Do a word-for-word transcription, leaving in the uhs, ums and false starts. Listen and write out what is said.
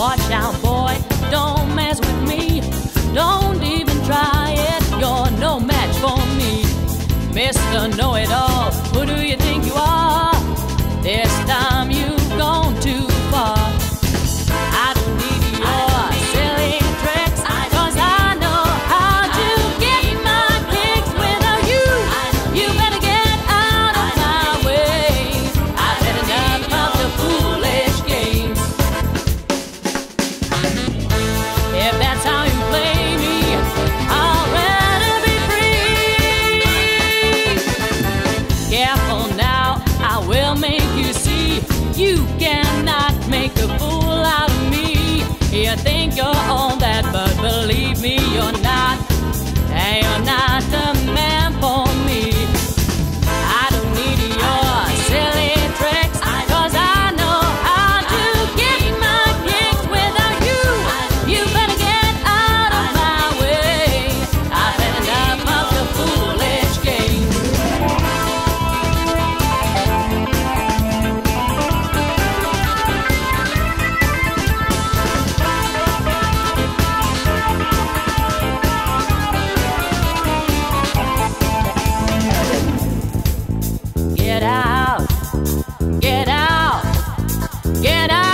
Watch out, boy, don't mess with me. Don't even try it, you're no match for me. Mister Know-It-All, who do you think you are? This time you've gone too far. I don't need your silly tricks, cause I know how to get my kicks without you. You better get out of my way. I've had enough of the foolish games. If that's how you play me, I'll rather be free. Careful now, I will make you see. You cannot make a fool out of me. You think you're all that, but believe me, you're not. And you're not the man for me. I don't need your silly tricks, cause I know how to get my kicks without you. You better get out of my way. I've had enough of the foolish games. Get out, get out, get out.